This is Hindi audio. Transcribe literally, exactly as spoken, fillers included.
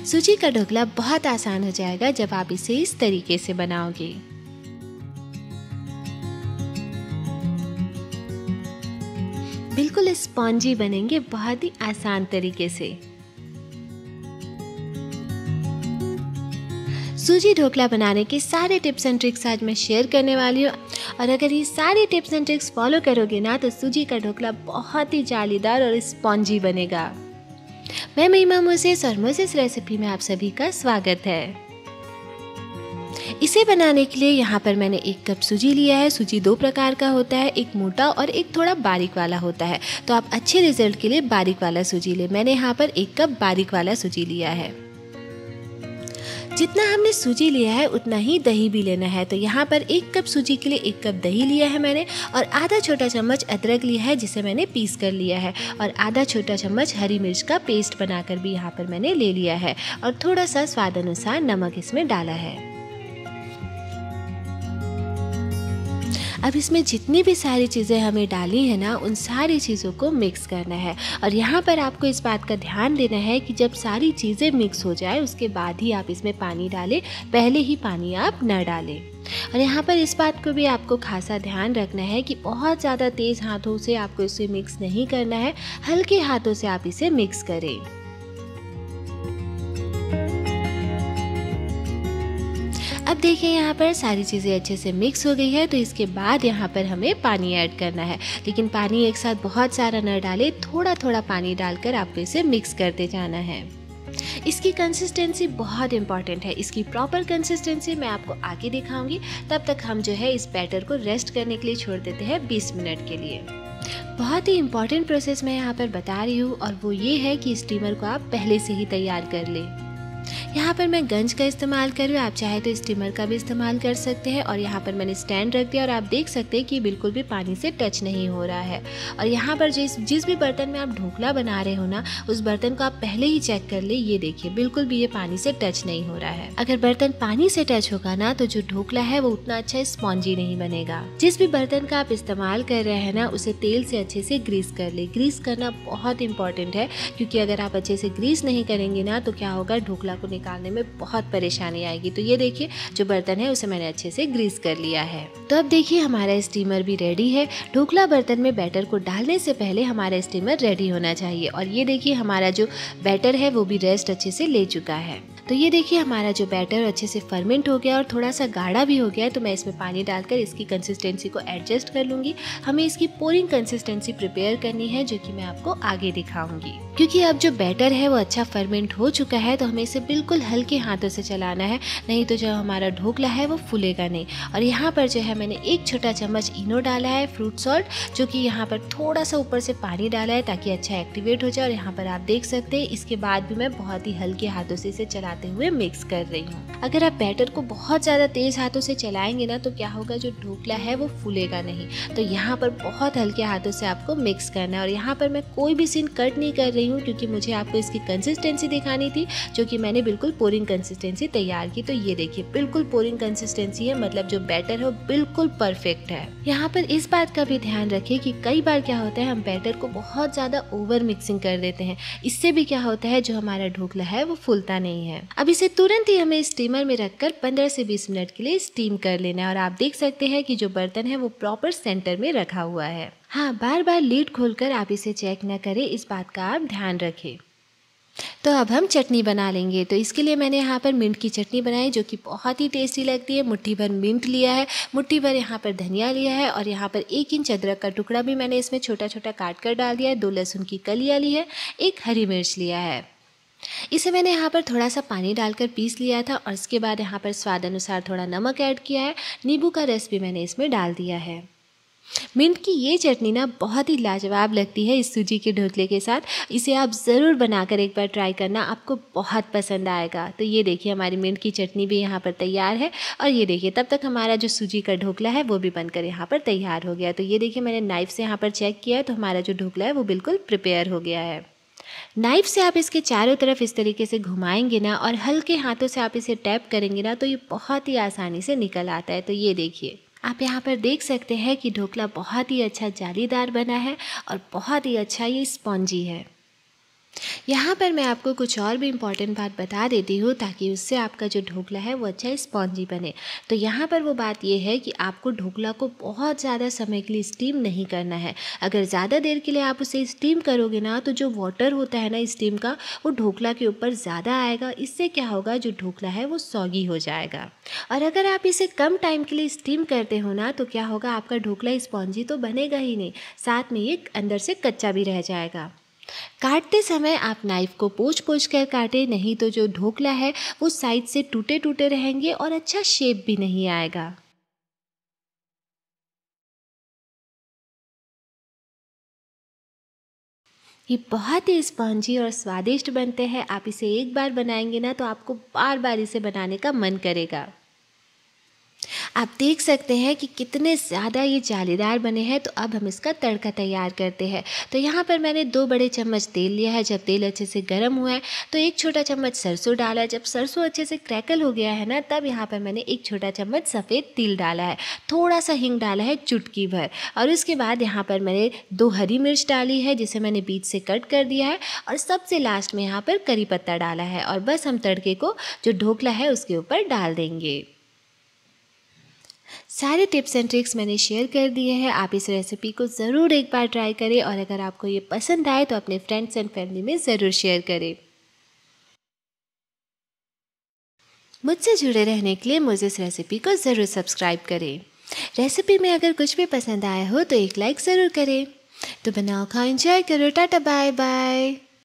सूजी का ढोकला बहुत आसान हो जाएगा जब आप इसे इस तरीके से बनाओगे। बिल्कुल स्पॉन्जी बनेंगे बहुत ही आसान तरीके से। सूजी ढोकला बनाने के सारे टिप्स एंड ट्रिक्स आज मैं शेयर करने वाली हूँ और अगर ये सारी टिप्स एंड ट्रिक्स फॉलो करोगे ना तो सूजी का ढोकला बहुत ही जालीदार और स्पॉन्जी बनेगा। मैं महिमा मोसेस और मोसेस रेसिपी में आप सभी का स्वागत है। इसे बनाने के लिए यहाँ पर मैंने एक कप सूजी लिया है। सूजी दो प्रकार का होता है, एक मोटा और एक थोड़ा बारीक वाला होता है, तो आप अच्छे रिजल्ट के लिए बारीक वाला सूजी ले। मैंने यहाँ पर एक कप बारीक वाला सूजी लिया है। जितना हमने सूजी लिया है उतना ही दही भी लेना है, तो यहाँ पर एक कप सूजी के लिए एक कप दही लिया है मैंने और आधा छोटा चम्मच अदरक लिया है जिसे मैंने पीस कर लिया है और आधा छोटा चम्मच हरी मिर्च का पेस्ट बनाकर भी यहाँ पर मैंने ले लिया है और थोड़ा सा स्वाद अनुसार नमक इसमें डाला है। अब इसमें जितनी भी सारी चीज़ें हमें डाली है ना उन सारी चीज़ों को मिक्स करना है और यहाँ पर आपको इस बात का ध्यान देना है कि जब सारी चीज़ें मिक्स हो जाए उसके बाद ही आप इसमें पानी डालें, पहले ही पानी आप न डालें। और यहाँ पर इस बात को भी आपको खासा ध्यान रखना है कि बहुत ज़्यादा तेज़ हाथों से आपको इसे मिक्स नहीं करना है, हल्के हाथों से आप इसे मिक्स करें। अब देखिए यहाँ पर सारी चीज़ें अच्छे से मिक्स हो गई है, तो इसके बाद यहाँ पर हमें पानी ऐड करना है, लेकिन पानी एक साथ बहुत सारा न डालें, थोड़ा थोड़ा पानी डालकर आपको इसे मिक्स करते जाना है। इसकी कंसिस्टेंसी बहुत इंपॉर्टेंट है, इसकी प्रॉपर कंसिस्टेंसी मैं आपको आगे दिखाऊंगी। तब तक हम जो है इस बैटर को रेस्ट करने के लिए छोड़ देते हैं बीस मिनट के लिए। बहुत ही इंपॉर्टेंट प्रोसेस मैं यहाँ पर बता रही हूँ और वो ये है कि स्टीमर को आप पहले से ही तैयार कर लें। यहाँ पर मैं गंज का इस्तेमाल कर रही हूँ, आप चाहे तो स्टीमर का भी इस्तेमाल कर सकते हैं। और यहाँ पर मैंने स्टैंड रख दिया और आप देख सकते हैं कि बिल्कुल भी पानी से टच नहीं हो रहा है। और यहाँ पर जिस जिस भी बर्तन में आप ढोकला बना रहे हो ना उस बर्तन को आप पहले ही चेक कर ले। ये देखिए बिल्कुल भी ये पानी से टच नहीं हो रहा है। अगर बर्तन पानी से टच होगा ना तो जो ढोकला है वो उतना अच्छा स्पॉन्जी नहीं बनेगा। जिस भी बर्तन का आप इस्तेमाल कर रहे हैं ना उसे तेल से अच्छे से ग्रीस कर ले। ग्रीस करना बहुत इंपॉर्टेंट है, क्योंकि अगर आप अच्छे से ग्रीस नहीं करेंगे ना तो क्या होगा, ढोकला को निकालने में बहुत परेशानी आएगी। तो ये देखिए जो बर्तन है उसे मैंने अच्छे से ग्रीस कर लिया है। तो अब देखिए हमारा स्टीमर भी रेडी है। ढोकला बर्तन में बैटर को डालने से पहले हमारा स्टीमर रेडी होना चाहिए। और ये देखिए हमारा जो बैटर है वो भी रेस्ट अच्छे से ले चुका है। तो ये देखिए हमारा जो बैटर अच्छे से फर्मेंट हो गया और थोड़ा सा गाढ़ा भी हो गया है। तो मैं इसमें पानी डालकर इसकी कंसिस्टेंसी को एडजस्ट कर लूँगी। हमें इसकी पोरिंग कंसिस्टेंसी प्रिपेयर करनी है, जो कि मैं आपको आगे दिखाऊंगी। क्योंकि अब जो बैटर है वो अच्छा फर्मेंट हो चुका है तो हमें इसे बिल्कुल हल्के हाथों से चलाना है, नहीं तो जो हमारा ढोकला है वो फूलेगा नहीं। और यहाँ पर जो है मैंने एक छोटा चम्मच इनो डाला है, फ्रूट सॉल्ट, जो कि यहाँ पर थोड़ा सा ऊपर से पानी डाला है ताकि अच्छा एक्टिवेट हो जाए। और यहाँ पर आप देख सकते हैं इसके बाद भी मैं बहुत ही हल्के हाथों से इसे चला हुए मिक्स कर रही हूँ। अगर आप बैटर को बहुत ज़्यादा तेज हाथों से चलाएंगे ना तो क्या होगा, जो ढोकला है वो फूलेगा नहीं। तो यहाँ पर बहुत हल्के हाथों से आपको मिक्स करना है। और यहाँ पर मैं कोई भी सीन कट नहीं कर रही हूँ, क्योंकि मुझे आपको इसकी कंसिस्टेंसी दिखानी थी, जो कि मैंने बिल्कुल पोरिंग कंसिस्टेंसी तैयार की। तो ये देखिए बिल्कुल पोरिंग कंसिस्टेंसी है, मतलब जो बैटर है वो बिल्कुल परफेक्ट है। यहाँ पर इस बात का भी ध्यान रखिए कि कई बार क्या होता है, हम बैटर को बहुत ज़्यादा ओवर मिक्सिंग कर देते हैं। इससे भी क्या होता है, जो हमारा ढोकला है वो फूलता नहीं है। अब इसे तुरंत ही हमें स्टीमर में रखकर पंद्रह से बीस मिनट के लिए स्टीम कर लेना है। और आप देख सकते हैं कि जो बर्तन है वो प्रॉपर सेंटर में रखा हुआ है। हाँ, बार बार लीड खोलकर आप इसे चेक न करें, इस बात का आप ध्यान रखें। तो अब हम चटनी बना लेंगे। तो इसके लिए मैंने यहाँ पर मिंट की चटनी बनाई, जो कि बहुत ही टेस्टी लगती है। मुट्ठी भर मिंट लिया है, मुट्ठी भर यहाँ पर धनिया लिया है और यहाँ पर एक इंच अदरक का टुकड़ा भी मैंने इसमें छोटा छोटा काट कर डाल दिया है। दो लहसुन की कलियाँ ली है, एक हरी मिर्च लिया है। इसे मैंने यहाँ पर थोड़ा सा पानी डालकर पीस लिया था और इसके बाद यहाँ पर स्वाद अनुसार थोड़ा नमक ऐड किया है। नींबू का रस भी मैंने इसमें डाल दिया है। मिंट की ये चटनी ना बहुत ही लाजवाब लगती है इस सूजी के ढोकले के साथ। इसे आप ज़रूर बनाकर एक बार ट्राई करना, आपको बहुत पसंद आएगा। तो ये देखिए हमारी मिंट की चटनी भी यहाँ पर तैयार है। और ये देखिए तब तक हमारा जो सूजी का ढोकला है वो भी बनकर यहाँ पर तैयार हो गया। तो ये देखिए मैंने नाइफ़ से यहाँ पर चेक किया है, तो हमारा जो ढोकला है वो बिल्कुल प्रिपेयर हो गया है। नाइफ से आप इसके चारों तरफ इस तरीके से घुमाएंगे ना और हल्के हाथों से आप इसे टैप करेंगे ना तो ये बहुत ही आसानी से निकल आता है। तो ये देखिए आप यहाँ पर देख सकते हैं कि ढोकला बहुत ही अच्छा जालीदार बना है और बहुत ही अच्छा ये स्पॉन्जी है। यहाँ पर मैं आपको कुछ और भी इम्पॉर्टेंट बात बता देती हूँ ताकि उससे आपका जो ढोकला है वो अच्छा स्पॉन्जी बने। तो यहाँ पर वो बात ये है कि आपको ढोकला को बहुत ज़्यादा समय के लिए स्टीम नहीं करना है। अगर ज़्यादा देर के लिए आप उसे स्टीम करोगे ना तो जो वाटर होता है ना स्टीम का, वो ढोकला के ऊपर ज़्यादा आएगा। इससे क्या होगा, जो ढोकला है वो सॉगी हो जाएगा। और अगर आप इसे कम टाइम के लिए स्टीम करते हो ना तो क्या होगा, आपका ढोकला स्पॉन्जी तो बनेगा ही नहीं, साथ में ये अंदर से कच्चा भी रह जाएगा। काटते समय आप नाइफ़ को पोंछ पोंछ कर काटें, नहीं तो जो ढोकला है वो साइड से टूटे टूटे रहेंगे और अच्छा शेप भी नहीं आएगा। ये बहुत ही स्पॉन्जी और स्वादिष्ट बनते हैं। आप इसे एक बार बनाएंगे ना तो आपको बार बार इसे बनाने का मन करेगा। आप देख सकते हैं कि कितने ज़्यादा ये जालीदार बने हैं। तो अब हम इसका तड़का तैयार करते हैं। तो यहाँ पर मैंने दो बड़े चम्मच तेल लिया है। जब तेल अच्छे से गर्म हुआ है तो एक छोटा चम्मच सरसों डाला है। जब सरसों अच्छे से क्रैकल हो गया है ना, तब यहाँ पर मैंने एक छोटा चम्मच सफ़ेद तिल डाला है, थोड़ा सा हींग डाला है, चुटकी भर। और उसके बाद यहाँ पर मैंने दो हरी मिर्च डाली है जिसे मैंने बीच से कट कर दिया है। और सबसे लास्ट में यहाँ पर करी पत्ता डाला है। और बस हम तड़के को जो ढोकला है उसके ऊपर डाल देंगे। सारे टिप्स एंड ट्रिक्स मैंने शेयर कर दिए हैं। आप इस रेसिपी को ज़रूर एक बार ट्राई करें और अगर आपको ये पसंद आए तो अपने फ्रेंड्स एंड फैमिली में ज़रूर शेयर करें। मुझसे जुड़े रहने के लिए मुझे इस रेसिपी को ज़रूर सब्सक्राइब करें। रेसिपी में अगर कुछ भी पसंद आया हो तो एक लाइक ज़रूर करें। तो बनाओ, खाओ, एंजॉय करो। Tata bye bye.